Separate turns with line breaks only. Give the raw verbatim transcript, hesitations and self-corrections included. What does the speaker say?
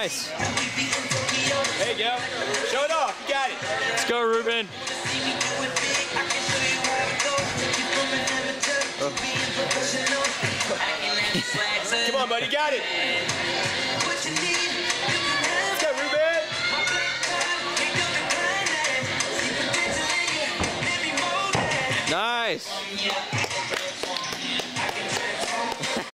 Nice.
There you go. Show it off. You got it.
Let's go, Ruben.
Oh. Come on, buddy. You got it. Let's go, Ruben.
Nice.